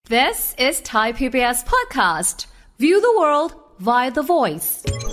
This is Thai PBS podcast. View the world via the voice.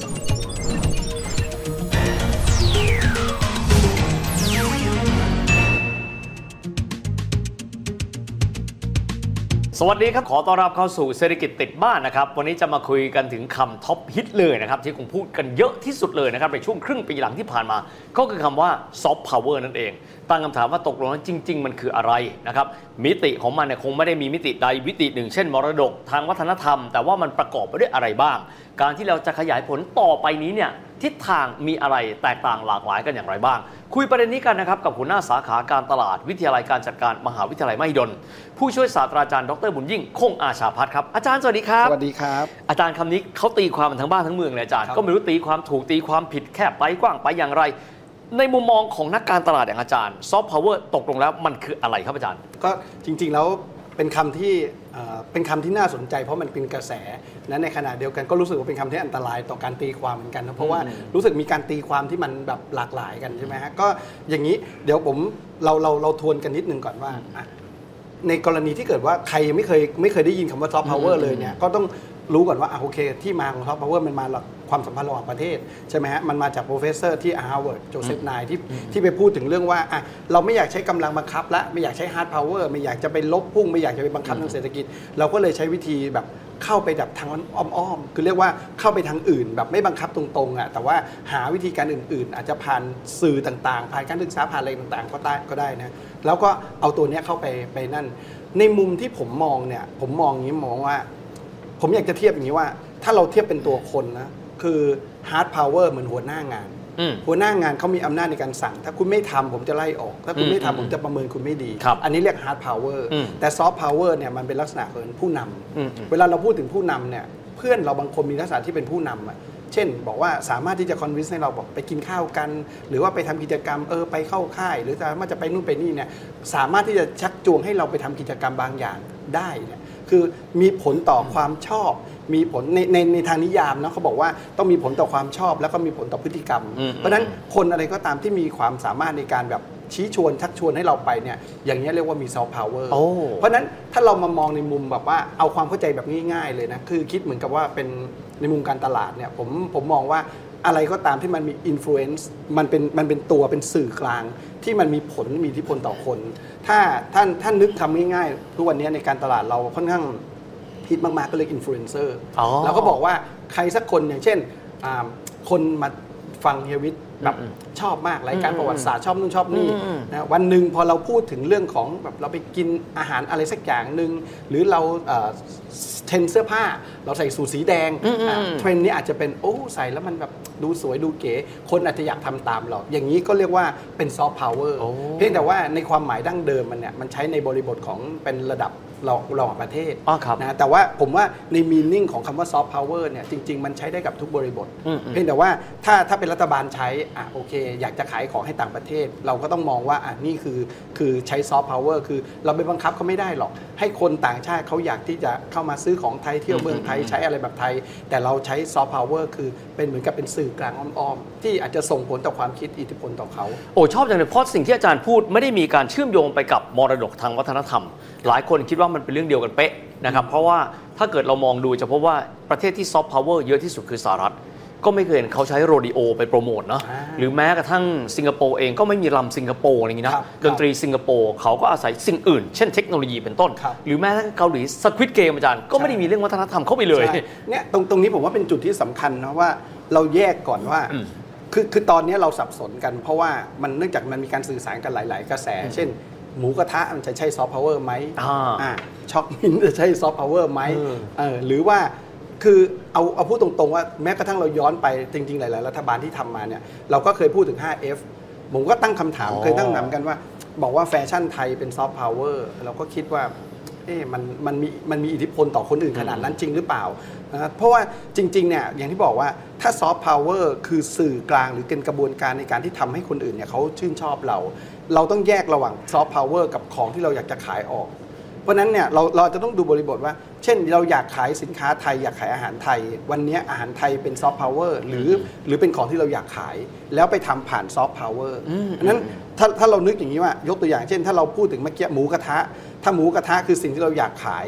สวัสดีครับขอต้อนรับเข้าสู่เศรษฐกิจติดบ้านนะครับวันนี้จะมาคุยกันถึงคำท็อปฮิตเลยนะครับที่คงพูดกันเยอะที่สุดเลยนะครับในช่วงครึ่งปีหลังที่ผ่านมาก็คือคำว่าซอฟต์พาวเวอร์นั่นเองตั้งคำถามว่าตกลงแล้วจริงๆมันคืออะไรนะครับมิติของมันเนี่ยคงไม่ได้มีมิติใดมิติหนึ่งเช่นมรดกทางวัฒนธรรมแต่ว่ามันประกอบไปด้วยอะไรบ้างการที่เราจะขยายผลต่อไปนี้เนี่ยทิศทางมีอะไรแตกต่างหลากหลายกันอย่างไรบ้างคุยประเด็นนี้กันนะครับกับหัวหน้าสาขาการตลาดวิทยาลัยการจัดการมหาวิทยาลัยมหิดลผู้ช่วยศาสตราจารย์ดร.บุญยิ่งคงอาชาภัทรครับอาจารย์สวัสดีครับสวัสดีครับอาจารย์คำนี้เขาตีความทั้งบ้านทั้งเมืองเลยอาจารย์ก็ไม่รู้ตีความถูกตีความผิดแคบไปกว้างไปอย่างไรในมุมมองของนักการตลาดอย่างอาจารย์ซอฟต์พาวเวอร์ตกลงแล้วมันคืออะไรครับอาจารย์ก็จริงๆแล้วเป็นคำที่น่าสนใจเพราะมันเป็นกระแสนะในขณะเดียวกันก็รู้สึกว่าเป็นคำที่อันตรายต่อการตีความเหมือนกันนะเพราะว่ารู้สึกมีการตีความที่มันแบบหลากหลายกันใช่ไหมฮะก็อย่างนี้เดี๋ยวเราทวนกันนิดนึงก่อนว่าในกรณีที่เกิดว่าใครไม่เคยได้ยินคำว่าซอฟต์พาวเวอร์เลยเนี่ยก็ต้องรู้ก่อนว่าโอเคที่มาของซอฟต์พาวเวอร์มันมาจากความสัมพันธ์ระหว่างประเทศใช่ไหมฮะมันมาจากโปรเฟสเซอร์ที่ฮาร์วาร์ดโจเซฟไนน์ที่ไปพูดถึงเรื่องว่าเราไม่อยากใช้กำลังบังคับและไม่อยากใช้ฮาร์ดพาวเวอร์ไม่อยากจะไปลบพุ่งไม่อยากจะไปบังคับทางเศรษฐกิจเราก็เลยใช้วิธีแบบเข้าไปแบบทางอ้อมคือเรียกว่าเข้าไปทางอื่นแบบไม่บังคับตรงๆแต่ว่าหาวิธีการอื่นๆอาจจะผ่านสื่อต่างๆผ่านการศึกษาผ่านอะไรต่างๆก็ได้นะแล้วก็เอาตัวนี้เข้าไปนั่นในมุมที่ผมมองเนี่ยผมมองอย่างนี้มองว่าผมอยากจะเทียบอย่างนี้ว่าถ้าเราเทียบเป็นตัวคนนะคือฮาร์ดพาวเวอร์เหมือนหัวหน้างานหัวหน้างานเขามีอำนาจในการสั่งถ้าคุณไม่ทำผมจะไล่ออกถ้าคุณไม่ทำผมจะประเมินคุณไม่ดีอันนี้เรียกฮาร์ดพาวเวอร์แต่ซอฟต์พาวเวอร์เนี่ยมันเป็นลักษณะของผู้นำเวลาเราพูดถึงผู้นำเนี่ยเพื่อนเราบางคนมีลักษณะที่เป็นผู้นำเช่นบอกว่าสามารถที่จะคอนวินส์ให้เราบอกไปกินข้าวกันหรือว่าไปทำกิจกรรมไปเข้าค่ายหรือสามารถจะไปนู่นไปนี่เนี่ยสามารถที่จะชักจูงให้เราไปทำกิจกรรมบางอย่างได้เนี่ยคือมีผลต่อความชอบมีผลในทางนิยามนะเขาบอกว่าต้องมีผลต่อความชอบแล้วก็มีผลต่อพฤติกรรมเพราะฉะนั้นคนอะไรก็ตามที่มีความสามารถในการแบบชี้ชวนชักชวนให้เราไปเนี่ยอย่างนี้เรียกว่ามีซอฟต์พาวเวอร์เพราะฉะนั้นถ้าเรามามองในมุมแบบว่าเอาความเข้าใจแบบง่ายๆเลยนะคือคิดเหมือนกับว่าเป็นในมุมการตลาดเนี่ยผมมองว่าอะไรก็ตามที่มันมีอิทธิพลมันเป็นตัวเป็นสื่อกลางที่มันมีผลมีอิทธิพลต่อคนถ้าท่านนึกทำง่ายๆทุกวันนี้ในการตลาดเราค่อนข้างฮิตมากๆก็เรียกอินฟลูเอนเซอร์เราก็บอกว่าใครสักคนอย่างเช่นคนมาฟังเฮียวิทย์แบบชอบมากรายการประวัติศาสตร์ชอบนู่นชอบนี่นะวันหนึ่งพอเราพูดถึงเรื่องของแบบเราไปกินอาหารอะไรสักอย่างหนึ่งหรือเราเทรนเสื้อผ้าเราใส่สูทสีแดงเทรนนี้อาจจะเป็นใส่แล้วมันแบบดูสวยดูเก๋คนอาจจะอยากทำตามเราอย่างนี้ก็เรียกว่าเป็นซอฟต์พาวเวอร์เพียงแต่ว่าในความหมายดั้งเดิมมันใช้ในบริบทของเป็นระดับระหว่างประเทศนะแต่ว่าผมว่าในมีนิ่งของคำว่าซอฟต์พาวเวอร์เนี่ยจริงๆมันใช้ได้กับทุกบริบทเพียงแต่ว่าถ้าเป็นรัฐบาลใช้โอเคอยากจะขายของให้ต่างประเทศเราก็ต้องมองว่านี่คือใช้ซอฟต์พาวเวอร์คือเราไปบังคับเขาไม่ได้หรอกให้คนต่างชาติเขาอยากที่จะเข้ามาซื้อของไทยเที่ยวเมืองไทยใช้อะไรแบบไทยแต่เราใช้ซอฟต์พาวเวอร์คือเป็นเหมือนกับเป็นสื่อกลางอ้อมๆที่อาจจะส่งผลต่อความคิดอิทธิพลต่อเขาชอบจังเลยเพราะสิ่งที่อาจารย์พูดไม่ได้มีการเชื่อมโยงไปกับมรดกทางวัฒนธรรมหลายคนคิดว่ามันเป็นเรื่องเดียวกันเป๊ะนะครับเพราะว่าถ้าเกิดเรามองดูจะพบว่าประเทศที่ซอฟต์พาวเวอร์เยอะที่สุดคือสหรัฐก็ไม่เคยเห็นเขาใช้โรดิโอไปโปรโมทนะหรือแม้กระทั่งสิงคโปร์เองก็ไม่มีรำสิงคโปร์อะไรอย่างนี้นะดนตรีสิงคโปร์เขาก็อาศัยสิ่งอื่นเช่นเทคโนโลยีเป็นต้นหรือแม้กระทั่งเกาหลีสควิดเกมอาจารย์ก็ไม่ได้มีเรื่องวัฒนธรรมเข้าไปเลยเนี่ยตรงนี้ผมว่าเป็นจุดที่สำคัญนะว่าเราแยกก่อนว่าคือตอนนี้เราสับสนกันเพราะว่ามันเนื่องจากมันมีการสื่อสารกันหลายๆกระแสเช่นหมูกระทะมันจะใช่ซอฟต์พาวเวอร์ไหมช็อกมิ้นจะใช่ซอฟต์พาวเวอร์ไหมหรือว่าคือเอาพูดตรงๆว่าแม้กระทั่งเราย้อนไปจริงๆหลายๆรัฐบาลที่ทำมาเนี่ยเราก็เคยพูดถึง 5F ผมก็ตั้งคำถามเคยตั้งคำถามกันว่าบอกว่าแฟชั่นไทยเป็นซอฟต์พาวเวอร์เราก็คิดว่ามันมีอิทธิพลต่อคนอื่นขนาดนั้นจริงหรือเปล่าเพราะว่าจริงๆเนี่ยอย่างที่บอกว่าถ้าซอฟต์พาวเวอร์คือสื่อกลางหรือเป็นกระบวนการในการที่ทำให้คนอื่นเนี่ยเขาชื่นชอบเราต้องแยกระหว่างซอฟต์พาวเวอร์กับของที่เราอยากจะขายออกเพราะนั้นเนี่ยเราจะต้องดูบริบทว่าเช่นเราอยากขายสินค้าไทยอยากขายอาหารไทยวันนี้อาหารไทยเป็นซอฟต์พาวเวอร์หรือเป็นของที่เราอยากขายแล้วไปทำผ่านซอฟต์พาวเวอร์นั้นถ้าเรานึกอย่างนี้ว่ายกตัวอย่างเช่นถ้าเราพูดถึงเมื่อกี้หมูกระทะถ้าหมูกระทะคือสิ่งที่เราอยากขาย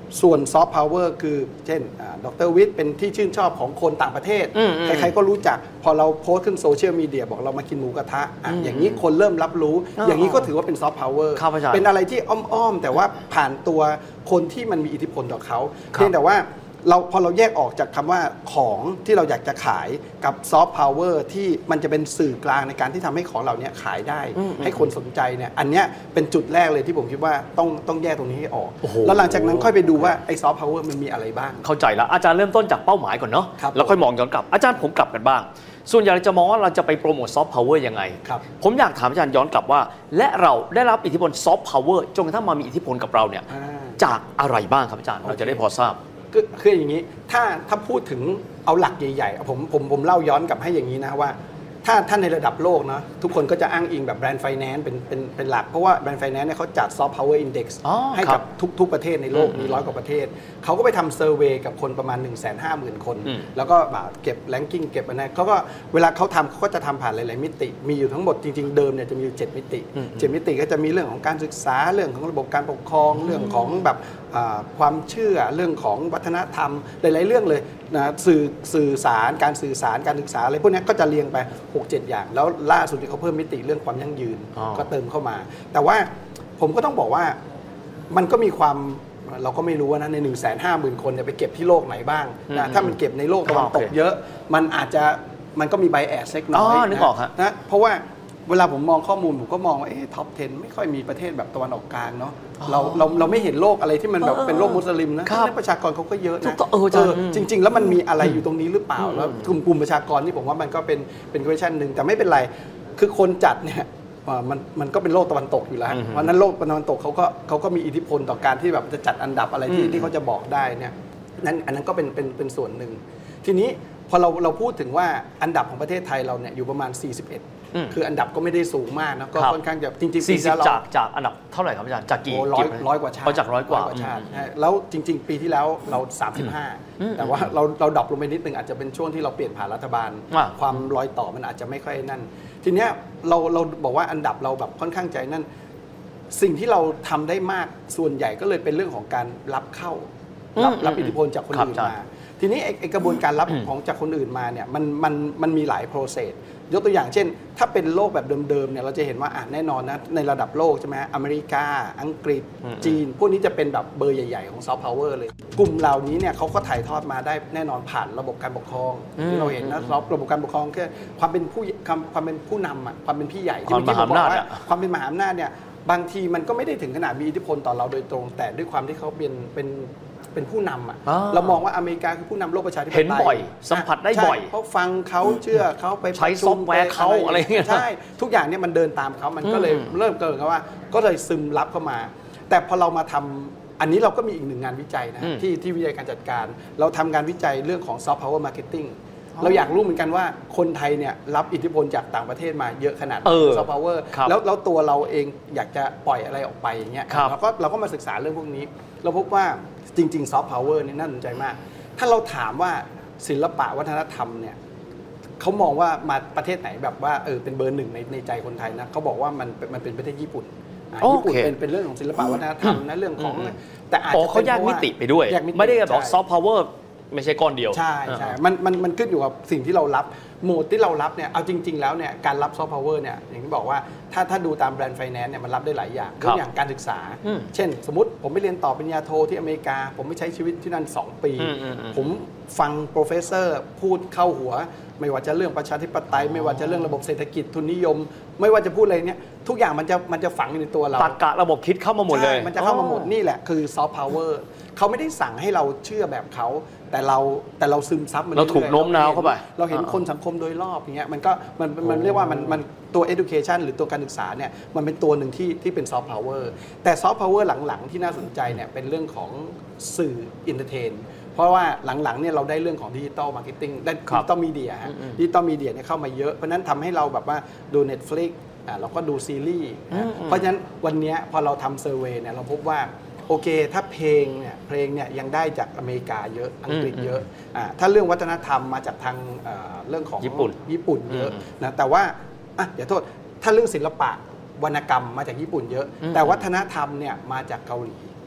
ส่วนซอฟต์พาวเวอร์คือเช่นดร.วิทย์เป็นที่ชื่นชอบของคนต่างประเทศใครๆก็รู้จักพอเราโพสต์ขึ้นโซเชียลมีเดียบอกเรามากินหมูกระทะอย่างนี้คนเริ่มรับรู้อย่างนี้ก็ถือว่าเป็นซอฟต์พาวเวอร์เป็นอะไรที่อ้อมๆแต่ว่าผ่านตัวคนที่มันมีอิทธิพลต่อเขาเพียงแต่ว่าพอเราแยกออกจากคำว่าของที่เราอยากจะขายกับซอฟต์พาวเวอร์ที่มันจะเป็นสื่อกลางในการที่ทำให้ของเราเนี่ยขายได้ให้คนสนใจเนี่ยอันเนี้ยเป็นจุดแรกเลยที่ผมคิดว่าต้องแยกตรงนี้ให้ออกแล้วหลังจากนั้นค่อยไปดูว่าไอ้ซอฟต์พาวเวอร์มันมีอะไรบ้างเข้าใจแล้วอาจารย์เริ่มต้นจากเป้าหมายก่อนเนาะแล้วค่อยมองย้อนกลับอาจารย์ผมกลับกันบ้างส่วนใหญ่จะมองว่าเราจะไปโปรโมทซอฟต์พาวเวอร์ยังไงผมอยากถามอาจารย์ย้อนกลับว่าและเราได้รับอิทธิพลซอฟต์พาวเวอร์จนกระทั่งมามีอิทธิพลกับเราเนี่ยจากอะไรบ้างครับอาจารย์เราจะได้พอทราบคืออย่างนี้ถ้าพูดถึงเอาหลักใหญ่ๆผมเล่าย้อนกลับให้อย่างนี้นะว่าถ้าในระดับโลกนะทุกคนก็จะอ้างอิงแบบแบรนด์ไฟแนนซ์เป็นหลักเพราะว่าแบรนด์ไฟแนนซ์เนี่ยเขาจัดซอฟต์พาวเวอร์อินเด็กซ์ให้กับทุกประเทศในโลกมี100 กว่าประเทศเขาก็ไปทำเซอร์เวย์กับคนประมาณ 150,000 คนแล้วก็เก็บแรงกิ้งเก็บอะไรเขาก็เวลาเขาก็จะทำผ่านหลายๆมิติมีอยู่ทั้งหมดจริงๆเดิมเนี่ยจะมีอยู่7 มิติ7 มิติก็จะมีเรื่องของการศึกษาเรื่องของระบบการปกครองเรื่องของแบบความเชื่อเรื่องของวัฒนธรรมหลายๆเรื่องเลยนะสื่อสารการสื่อสารการศึกษาอะไรพวกนี้ก็จะเรียงไป 6-7 อย่างแล้วล่าสุดที่เขาเพิ่มมิติเรื่องความยั่งยืนก็เติมเข้ามาแต่ว่าผมก็ต้องบอกว่ามันก็มีความเราก็ไม่รู้นะใน 150,000 คนเนี่ยไปเก็บที่โลกไหนบ้างนะถ้ามันเก็บในโลกตะวันตกเยอะมันก็มีไบแอสเล็กน้อยนะเพราะว่าเวลาผมมองข้อมูลผมก็มองว่าท็อป 10ไม่ค่อยมีประเทศแบบตะวันออกกลางเนาะเราไม่เห็นโลกอะไรที่มันแบบเป็นโลกมุสลิมนะและประชากรเขาก็เยอะนะจริงๆแล้วมันมีอะไรอยู่ตรงนี้หรือเปล่าแล้วกลุ่มประชากรที่ผมว่ามันก็เป็น question นึงแต่ไม่เป็นไรคือคนจัดเนี่ยมันก็เป็นโลกตะวันตกอยู่แล้วเพราะนั้นโลกตะวันตกเขาก็มีอิทธิพลต่อการที่แบบจะจัดอันดับอะไรที่เขาจะบอกได้เนี่ยอันนั้นก็เป็นส่วนหนึ่งทีนี้พอเราพูดถึงว่าอันดับของประเทศไทยเราเนี่ยอยู่ประมาณ41คืออันดับก็ไม่ได้สูงมากนะก็ค่อนข้างจะจริงๆ 40จากอันดับเท่าไหร่ครับอาจารย์จากกี่ร้อยกว่าชาติจาก100 กว่าชาติแล้วจริงๆปีที่แล้วเรา35แต่ว่าเราดรอปลงไปนิดนึงอาจจะเป็นช่วงที่เราเปลี่ยนผ่านรัฐบาลความรอยต่อมันอาจจะไม่ค่อยนั่นทีเนี้ยเราบอกว่าอันดับเราแบบค่อนข้างใจนั่นสิ่งที่เราทำได้มากส่วนใหญ่ก็เลยเป็นเรื่องของการรับเข้ารับอิทธิพลจากคนอื่นมาทีนี้ไอ้กระบวนการรับของจากคนอื่นมาเนี่ยมันมีหลาย process ยกตัวอย่างเช่นถ้าเป็นโลกแบบเดิมๆเนี่ยเราจะเห็นว่าแน่นอนนะในระดับโลกใช่ไหมอเมริกาอังกฤษจีนพวกนี้จะเป็นแบบเบอร์ใหญ่ๆของซอฟต์พาวเวอร์เลยกลุ่มเหล่านี้เนี่ยเขาก็ถ่ายทอดมาได้แน่นอนผ่านระบบการปกครองที่เราเห็นนะระบบการปกครองคือความเป็นผู้นำความเป็นพี่ใหญ่ที่เมื่อกี้ผมบอกว่าความเป็นมหาอำนาจเนี่ยบางทีมันก็ไม่ได้ถึงขนาดมีอิทธิพลต่อเราโดยตรงแต่ด้วยความที่เขาเป็นผู้นำเรามองว่าอเมริกาคือผู้นำโลกประชาธิปไตยเห็นบ่อยสัมผัสได้บ่อยเพราะฟังเขาเชื่อเขาไปใช้ซอฟต์แวร์เขาอะไรเงี้ยใช่ทุกอย่างเนี่ยมันเดินตามเขามันก็เลยเริ่มเกิดว่าก็เลยซึมรับเข้ามาแต่พอเรามาทำอันนี้เราก็มีอีกหนึ่งงานวิจัยนะที่วิจัยการจัดการเราทำงานวิจัยเรื่องของซอฟต์พาวเวอร์มาร์เก็ตติ้งเราอยากรู้เหมือนกันว่าคนไทยเนี่ยรับอิทธิพลจากต่างประเทศมาเยอะขนาดซอฟต์พาวเวอร์แล้วตัวเราเองอยากจะปล่อยอะไรออกไปอย่างเงี้ยเราก็มาศึกษาเรื่องพวกนี้เราพบว่าจริงๆซอฟต์พาวเวอร์นี่น่าสนใจมากถ้าเราถามว่าศิลปะวัฒนธรรมเนี่ยเขามองว่ามาประเทศไหนแบบว่าเป็นเบอร์หนึ่งในใจคนไทยนะเขาบอกว่ามันเป็นประเทศญี่ปุ่นญี่ปุ่นเป็นเรื่องของศิลปะวัฒนธรรมนะเรื่องของแต่อาจจะเขาแยกมิติไปด้วยไม่ได้บอกซอฟต์พาวเวอร์ไม่ใช่ก้อนเดียวใช่มันขึ้นอยู่กับสิ่งที่เรารับโหมดที่เรารับเนี่ยเอาจริงๆแล้วเนี่ยการรับซอฟต์พาวเวอร์เนี่ยอย่างที่บอกว่าถ้าดูตามแบรนด์ไฟแนนซ์เนี่ยมันรับได้หลายอย่างยกอย่างการศึกษาเช่นสมมติผมไปเรียนต่อปริญญาโทที่อเมริกาผมไม่ใช้ชีวิตที่นั่น2 ปีผมฟังโปรเฟสเซอร์พูดเข้าหัวไม่ว่าจะเรื่องประชาธิปไตยไม่ว่าจะเรื่องระบบเศรษฐกิจทุนนิยมไม่ว่าจะพูดอะไรเนี่ยทุกอย่างมันจะฝังอยู่ในตัวเราตรรกะระบบคิดเข้ามาหมดเลยมันจะเข้ามาหมดนี่แหละคือซอฟต์พาวเวอร์เขาไม่ได้สั่งให้เราเชื่อแบบเขาแต่เราซึมซับมันเราถูกโน้มน้าวเข้าไปเราเห็นคนสังคมโดยรอบอย่างเงี้ยมันเรียกว่ามันตัว education หรือตัวการศึกษาเนี่ยมันเป็นตัวหนึ่งที่เป็นซอฟต์พาวเวอร์แต่ซอฟต์พาวเวอร์หลังๆที่น่าสนใจเนี่ยเป็นเรื่องของสื่ออินเตอร์เทนเพราะว่าหลังๆเนี่ยเราได้เรื่องของดิจิตอลมาร์เก็ตติ้งได้ดิจิตอลมีเดียดิจิตอลมีเดียเนี่ยเข้ามาเยอะเพราะนั้นทำให้เราแบบว่าดู Netflix เราก็ดูซีรีส์เพราะฉะนั้นวันนี้พอเราทำเซอร์เวย์เนี่ยเราพบว่าโอเคถ้าเพลงเนี่ยยังได้จากอเมริกาเยอะอังกฤษเยอะถ้าเรื่องวัฒนธรรมมาจากทางเรื่องของญี่ปุ่นเยอะนะแต่ว่าอย่าโทษถ้าเรื่องศิลปะวรรณกรรมมาจากญี่ปุ่นเยอะแต่วัฒนธรรมเนี่ยมาจากเกาหลี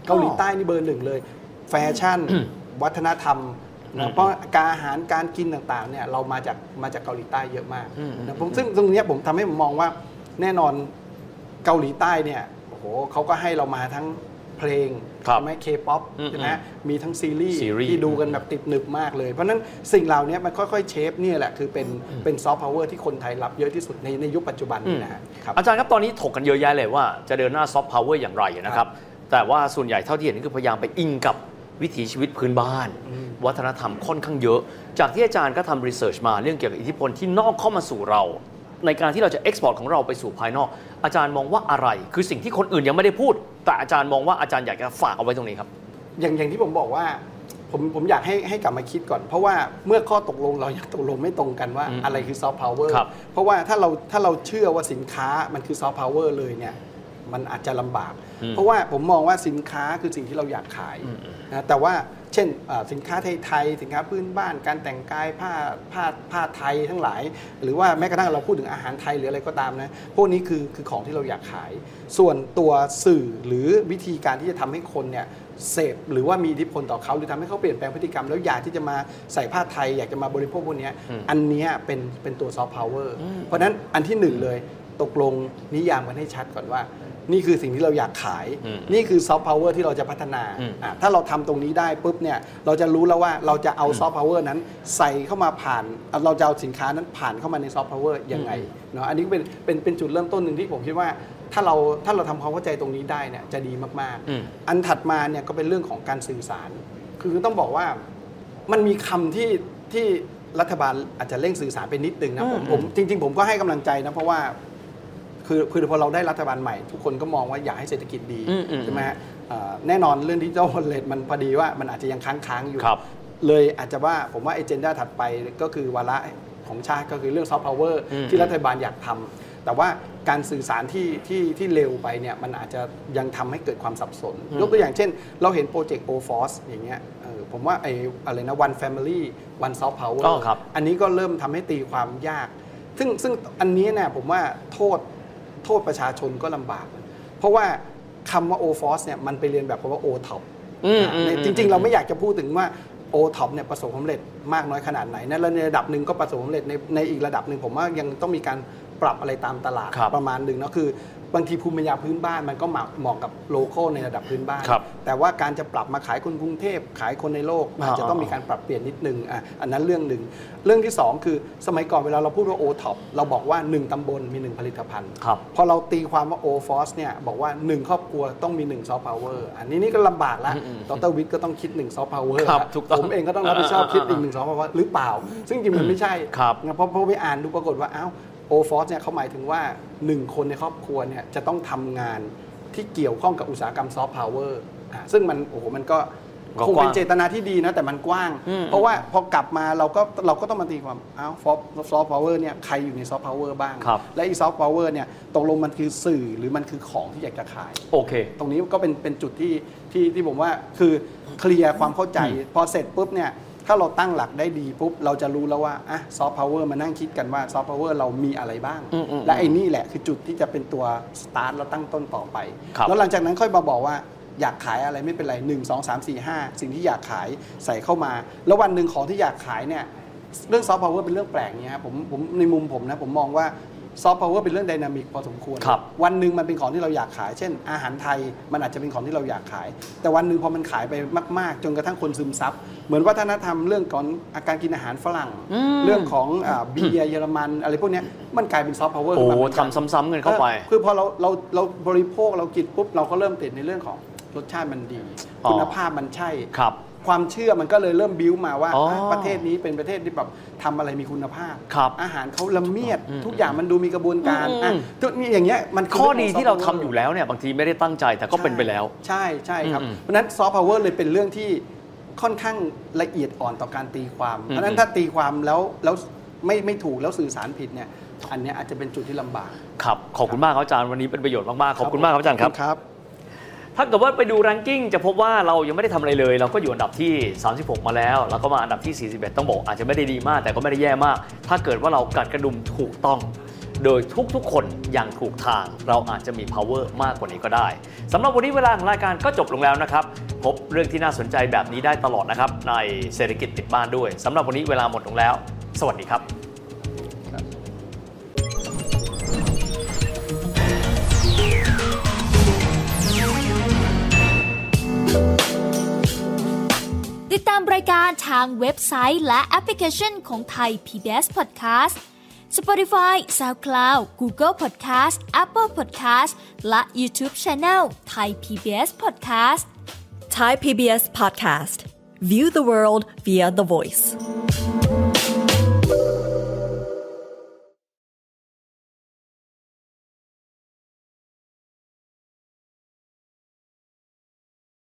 เกาหลีใต้นี่เบอร์หนึ่งเลยแฟชั่นวัฒนธรรมนะเพราะการอาหารการกินต่างๆเนี่ยเรามาจากเกาหลีใต้เยอะมากนะซึ่งตรงนี้ผมทำให้ผมมองว่าแน่นอนเกาหลีใต้เนี่ยโอ้โหเขาก็ให้เรามาทั้งเพลงใช่ไหม K-POP ใช่ไหมมีทั้งซีรีส์ที่ดูกันแบบติดหนึบมากเลยเพราะนั้นสิ่งเหล่านี้มันค่อยๆเชฟนี่แหละคือเป็นซอฟต์พาวเวอร์ที่คนไทยรับเยอะที่สุดในยุคปัจจุบันนี้นะครับอาจารย์ครับตอนนี้ถกกันเยอะแยะเลยว่าจะเดินหน้าซอฟต์พาวเวอร์อย่างไรนะครับแต่ว่าส่วนใหญ่เท่าที่เห็นคือพยายามไปอิงกับวิถีชีวิตพื้นบ้านวัฒนธรรมค่อนข้างเยอะจากที่อาจารย์ก็ทำรีเสิร์ชมาเรื่องเกี่ยวกับอิทธิพลที่นอกเข้ามาสู่เราในการที่เราจะเอ็กซ์พอร์ตของเราไปสู่ภายนอกอาจารย์มองว่าอะไรคือสิ่งที่คนอื่นยังไม่ได้พูดแต่อาจารย์มองว่าอาจารย์อยากจะฝากเอาไว้ตรงนี้ครับอย่างที่ผมบอกว่าผมอยากให้กลับมาคิดก่อนเพราะว่าเมื่อข้อตกลงเรายังตกลงไม่ตรงกันว่าอะไรคือซอฟต์พาวเวอร์เพราะว่าถ้าเราเชื่อว่าสินค้ามันคือซอฟต์พาวเวอร์เลยเนี่ยมันอาจจะลำบากเพราะว่าผมมองว่าสินค้าคือสิ่งที่เราอยากขายนะแต่ว่าเช่นสินค้าไทยสินค้าพื้นบ้านการแต่งกายผ้าไทยทั้งหลายหรือว่าแม้กระทั่งเราพูดถึงอาหารไทยหรืออะไรก็ตามนะพวกนี้คือของที่เราอยากขายส่วนตัวสื่อหรือวิธีการที่จะทำให้คนเนี่ยเสพหรือว่ามีอิทธิพลต่อเขาหรือทำให้เขาเปลี่ยนแปลงพฤติกรรมแล้วอยากที่จะมาใส่ผ้าไทยอยากจะมาบริโภคพวกนี้อันนี้เป็นตัวซอฟต์พาวเวอร์เพราะฉะนั้นอันที่หนึ่งเลยตกลงนิยามกันให้ชัดก่อนว่านี่คือสิ่งที่เราอยากขายนี่คือซอฟต์พาวเวอร์ที่เราจะพัฒนาถ้าเราทำตรงนี้ได้ปุ๊บเนี่ยเราจะรู้แล้วว่าเราจะเอาซอฟต์พาวเวอร์นั้นใส่เข้ามาผ่านเราจะเอาสินค้านั้นผ่านเข้ามาในซอฟต์พาวเวอร์ยังไงเนาะอันนี้เป็นจุดเริ่มต้นหนึ่งที่ผมคิดว่าถ้าเราทำความเข้าใจตรงนี้ได้เนี่ยจะดีมากๆอันถัดมาเนี่ยก็เป็นเรื่องของการสื่อสารคือต้องบอกว่ามันมีคำที่รัฐบาลอาจจะเร่งสื่อสารไปนิดนึงนะผมจริงๆผมก็ให้กำลังใจนะเพราะว่าคือพอเราได้รัฐบาลใหม่ทุกคนก็มองว่าอยากให้เศรษฐกิจดีใช่ไหมฮะแน่นอนเรื่องดิจิทัลวอลเล็ตมันพอดีว่ามันอาจจะยังค้างอยู่เลยอาจจะว่าผมว่าเอเจนดาถัดไปก็คือวาระของชาติก็คือเรื่องซอฟต์พาวเวอร์ที่รัฐบาลอยากทำแต่ว่าการสื่อสารที่เร็วไปเนี่ยมันอาจจะยังทำให้เกิดความสับสนยกตัวอย่างเช่นเราเห็นโปรเจกต์ OFOS อย่างเงี้ยผมว่าอะไรนะ One Family One Soft Power อันนี้ก็เริ่มทำให้ตีความยากซึ่งอันนี้เนี่ยผมว่าโทษประชาชนก็ลำบากเพราะว่าคำว่า OFOS เนี่ยมันไปเรียนแบบคำว่า OTOP จริงๆเราไม่อยากจะพูดถึงว่า OTOP เนี่ยประสบความสำเร็จมากน้อยขนาดไหนนะแล้วในระดับหนึ่งก็ประสบความสำเร็จในอีกระดับหนึ่งผมว่ายังต้องมีการปรับอะไรตามตลาดประมาณหนึ่งนะคือบางทีภูมิปัญญาพื้นบ้านมันก็เหมาะกับโลคอลในระดับพื้นบ้านแต่ว่าการจะปรับมาขายคนกรุงเทพขายคนในโลกอาจจะต้องมีการปรับเปลี่ยนนิดนึงอันนั้นเรื่องหนึ่งเรื่องที่2คือสมัยก่อนเวลาเราพูดว่า OTOP เราบอกว่า1ตำบลมี1ผลิตภัณฑ์พอเราตีความว่า OFOS เนี่ยบอกว่า1ครอบครัวต้องมี1ซอฟต์พาวเวอร์อันนี้ก็ลำบากแล้วดร.วิทย์ก็ต้องคิด1ซอฟต์พาวเวอร์ผมเองก็ต้องรับผิดชอบคิดอีก1ซอฟต์พาวเวอร์หรือเปล่าซึ่งจริงมันไม่ใช่เพราะไปอ่านดูปรากฏว่าOFOS เนี่ยเขาหมายถึงว่า1คนในครอบครัวเนี่ยจะต้องทำงานที่เกี่ยวข้องกับอุตสาหกรรมซอฟต์พาวเวอร์ซึ่งมันก็คงเป็นเจตนาที่ดีนะแต่มันกว้างเพราะว่าพอกลับมาเราก็ต้องมาตีความซอฟต์พาวเวอร์เนี่ยใครอยู่ในซอฟต์พาวเวอร์บ้างและอีซอฟต์พาวเวอร์เนี่ยตกลงมันคือสื่อหรือมันคือของที่อยากจะขายโอเคตรงนี้ก็เป็นจุดที่ผมว่าคือเคลียร์ความเข้าใจพอเสร็จปุ๊บเนี่ยถ้าเราตั้งหลักได้ดีปุ๊บเราจะรู้แล้วว่าซอฟต์พาวเวอร์มานั่งคิดกันว่าซอฟต์พาวเวอร์เรามีอะไรบ้างและไอ้นี่แหละคือจุดที่จะเป็นตัวสตาร์ทแล้วตั้งต้นต่อไปแล้วหลังจากนั้นค่อยมาบอกว่าอยากขายอะไรไม่เป็นไร1 2 3 4 5สิ่งที่อยากขายใส่เข้ามาแล้ววันหนึ่งของที่อยากขายเนี่ยเรื่องซอฟต์พาวเวอร์เป็นเรื่องแปลกเนี่ยครับผมในมุมผมนะผมมองว่าซอฟต์พาวเวอร์เป็นเรื่องไดนามิกพอสมควรวันหนึ่งมันเป็นของที่เราอยากขายเช่นอาหารไทยมันอาจจะเป็นของที่เราอยากขายแต่วันหนึ่งพอมันขายไปมากๆจนกระทั่งคนซึมซับเหมือนวัฒนธรรมเรื่องของการกินอาหารฝรั่งเรื่องของเบียร์เยอรมันอะไรพวกนี้มันกลายเป็นซอฟต์พาวเวอร์ทำซ้ำๆกันเข้าไปคือพอเราบริโภคเรากินปุ๊บเราก็เริ่มติดในเรื่องของรสชาติมันดีคุณภาพมันใช่ความเชื่อมันก็เลยเริ่มบิ้วมาว่าประเทศนี้เป็นประเทศที่แบบทำอะไรมีคุณภาพอาหารเขาละเมียดทุกอย่างมันดูมีกระบวนการทุกอย่างเงี้ยมันข้อดีที่เราทำอยู่แล้วเนี่ยบางทีไม่ได้ตั้งใจแต่ก็เป็นไปแล้วใช่ครับเพราะนั้นซอฟต์พาวเวอร์เลยเป็นเรื่องที่ค่อนข้างละเอียดอ่อนต่อการตีความเพราะนั้นถ้าตีความแล้วไม่ถูกแล้วสื่อสารผิดเนี่ยอันนี้อาจจะเป็นจุดที่ลำบากครับขอบคุณมากครับอาจารย์วันนี้เป็นประโยชน์มากๆขอบคุณมากครับอาจารย์ครับถ้าเกิดว่าไปดูแรงกิ้งจะพบว่าเรายังไม่ได้ทำอะไรเลยเราก็อยู่อันดับที่36มาแล้วแล้วก็มาอันดับที่41ต้องบอกอาจจะไม่ได้ดีมากแต่ก็ไม่ได้แย่มากถ้าเกิดว่าเรากัดกระดุมถูกต้องโดยทุกๆคนอย่างถูกทางเราอาจจะมี power มากกว่านี้ก็ได้สำหรับวันนี้เวลาของรายการก็จบลงแล้วนะครับพบเรื่องที่น่าสนใจแบบนี้ได้ตลอดนะครับในเศรษฐกิจติดบ้านด้วยสำหรับวันนี้เวลาหมดลงแล้วสวัสดีครับติดตามรายการทางเว็บไซต์และแอปพลิเคชันของไทย PBS Podcast Spotify, SoundCloud, Google Podcast, Apple Podcast และ YouTube Channel Thai PBS Podcast Thai PBS Podcast. View the world via the voice.